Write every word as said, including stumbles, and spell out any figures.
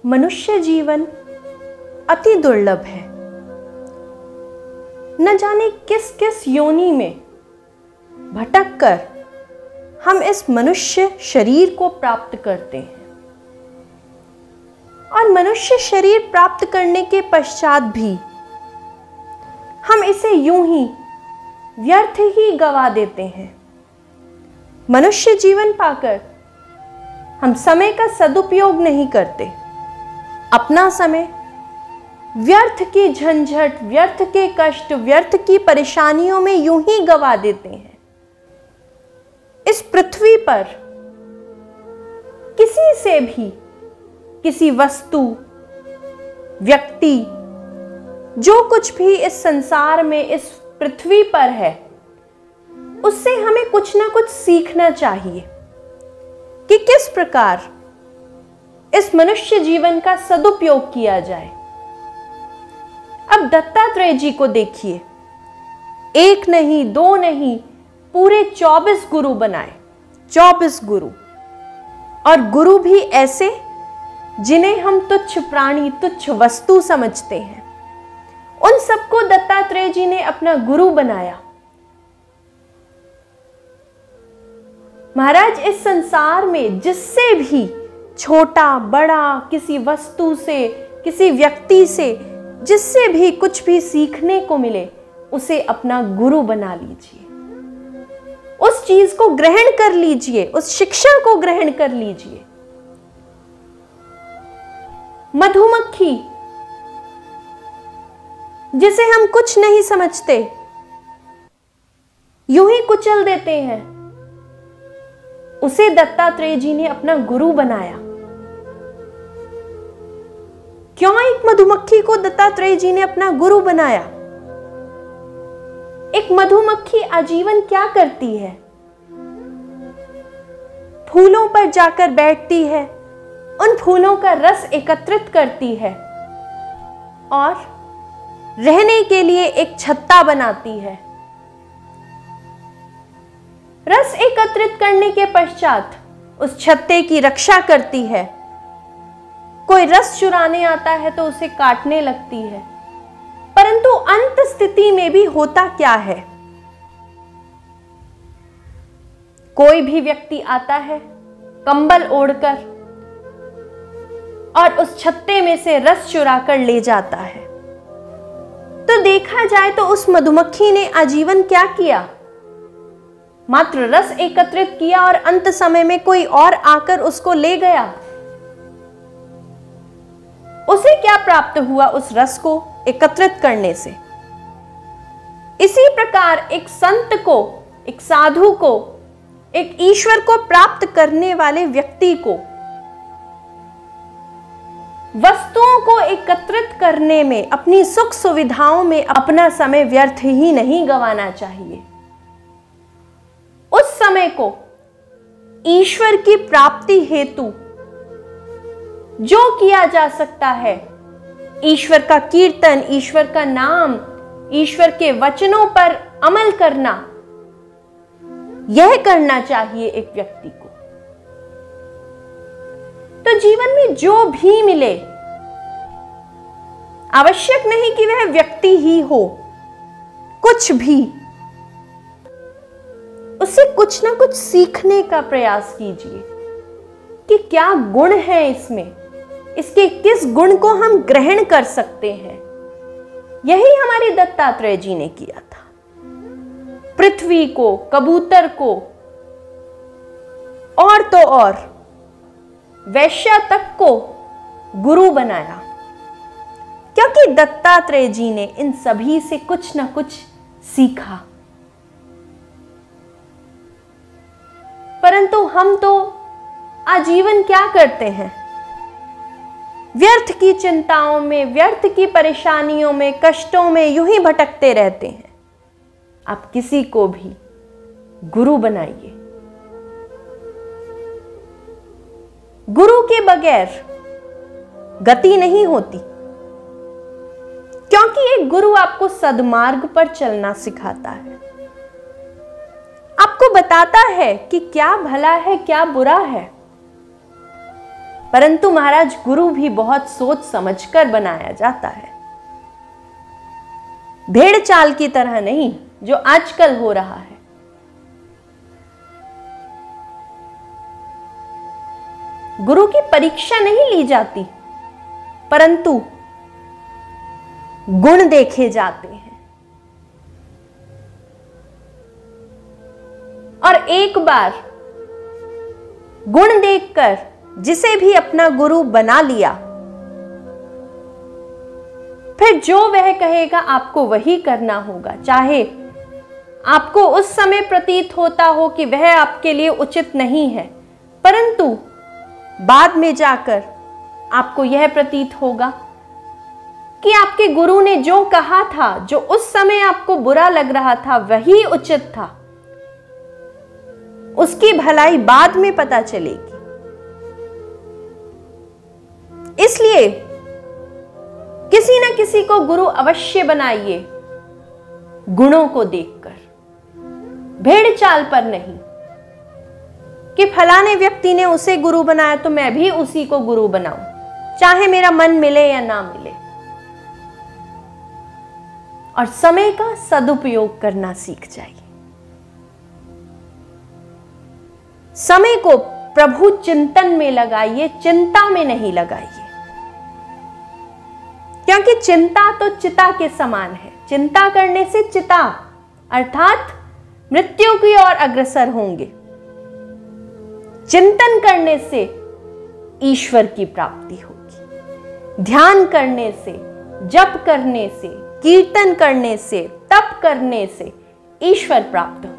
मनुष्य जीवन अति दुर्लभ है। न जाने किस किस योनि में भटक कर हम इस मनुष्य शरीर को प्राप्त करते हैं, और मनुष्य शरीर प्राप्त करने के पश्चात भी हम इसे यूं ही व्यर्थ ही गवा देते हैं। मनुष्य जीवन पाकर हम समय का सदुपयोग नहीं करते, अपना समय व्यर्थ की झंझट, व्यर्थ के कष्ट, व्यर्थ की परेशानियों में यूं ही गवा देते हैं। इस पृथ्वी पर किसी से भी, किसी वस्तु, व्यक्ति, जो कुछ भी इस संसार में, इस पृथ्वी पर है, उससे हमें कुछ ना कुछ सीखना चाहिए कि किस प्रकार इस मनुष्य जीवन का सदुपयोग किया जाए। अब दत्तात्रेय जी को देखिए, एक नहीं, दो नहीं, पूरे चौबीस गुरु बनाए, चौबीस गुरु, और गुरु भी ऐसे जिन्हें हम तुच्छ प्राणी, तुच्छ वस्तु समझते हैं। उन सबको दत्तात्रेय जी ने अपना गुरु बनाया। महाराज, इस संसार में जिससे भी छोटा बड़ा, किसी वस्तु से, किसी व्यक्ति से, जिससे भी कुछ भी सीखने को मिले, उसे अपना गुरु बना लीजिए। उस चीज को ग्रहण कर लीजिए, उस शिक्षा को ग्रहण कर लीजिए। मधुमक्खी, जिसे हम कुछ नहीं समझते, यूं ही कुचल देते हैं, उसे दत्तात्रेय जी ने अपना गुरु बनाया। क्यों एक मधुमक्खी को दत्तात्रेय जी ने अपना गुरु बनाया? एक मधुमक्खी आजीवन क्या करती है? फूलों पर जाकर बैठती है, उन फूलों का रस एकत्रित करती है और रहने के लिए एक छत्ता बनाती है। रस एकत्रित करने के पश्चात उस छत्ते की रक्षा करती है। कोई रस चुराने आता है तो उसे काटने लगती है। परंतु अंत स्थिति में भी होता क्या है? कोई भी व्यक्ति आता है कंबल ओढ़कर और उस छत्ते में से रस चुरा कर ले जाता है। तो देखा जाए तो उस मधुमक्खी ने आजीवन क्या किया? मात्र रस एकत्रित किया और अंत समय में कोई और आकर उसको ले गया। उसे क्या प्राप्त हुआ उस रस को एकत्रित करने से? इसी प्रकार एक संत को, एक साधु को, एक ईश्वर को प्राप्त करने वाले व्यक्ति को वस्तुओं को एकत्रित करने में, अपनी सुख सुविधाओं में अपना समय व्यर्थ ही नहीं गंवाना चाहिए। उस समय को ईश्वर की प्राप्ति हेतु जो किया जा सकता है, ईश्वर का कीर्तन, ईश्वर का नाम, ईश्वर के वचनों पर अमल करना, यह करना चाहिए एक व्यक्ति को। तो जीवन में जो भी मिले, आवश्यक नहीं कि वह व्यक्ति ही हो, कुछ भी, उससे कुछ ना कुछ सीखने का प्रयास कीजिए कि क्या गुण है इसमें, इसके किस गुण को हम ग्रहण कर सकते हैं। यही हमारे दत्तात्रेय जी ने किया था। पृथ्वी को, कबूतर को और तो और वैश्या तक को गुरु बनाया, क्योंकि दत्तात्रेय जी ने इन सभी से कुछ ना कुछ सीखा। परंतु हम तो आजीवन क्या करते हैं? व्यर्थ की चिंताओं में, व्यर्थ की परेशानियों में, कष्टों में यूं ही भटकते रहते हैं। आप किसी को भी गुरु बनाइए। गुरु के बगैर गति नहीं होती, क्योंकि एक गुरु आपको सद्मार्ग पर चलना सिखाता है, आपको बताता है कि क्या भला है, क्या बुरा है। परंतु महाराज गुरु भी बहुत सोच समझकर बनाया जाता है, भेड़ चाल की तरह नहीं जो आजकल हो रहा है। गुरु की परीक्षा नहीं ली जाती, परंतु गुण देखे जाते हैं। और एक बार गुण देखकर जिसे भी अपना गुरु बना लिया, फिर जो वह कहेगा आपको वही करना होगा, चाहे आपको उस समय प्रतीत होता हो कि वह आपके लिए उचित नहीं है, परंतु बाद में जाकर आपको यह प्रतीत होगा कि आपके गुरु ने जो कहा था, जो उस समय आपको बुरा लग रहा था, वही उचित था। उसकी भलाई बाद में पता चलेगी। इसलिए किसी न किसी को गुरु अवश्य बनाइए, गुणों को देखकर, भेड़ चाल पर नहीं कि फलाने व्यक्ति ने उसे गुरु बनाया तो मैं भी उसी को गुरु बनाऊं, चाहे मेरा मन मिले या ना मिले। और समय का सदुपयोग करना सीख जाइए। समय को प्रभु चिंतन में लगाइए, चिंता में नहीं लगाइए, क्योंकि चिंता तो चिता के समान है। चिंता करने से चिता अर्थात मृत्यु की ओर अग्रसर होंगे, चिंतन करने से ईश्वर की प्राप्ति होगी। ध्यान करने से, जप करने से, कीर्तन करने से, तप करने से ईश्वर प्राप्त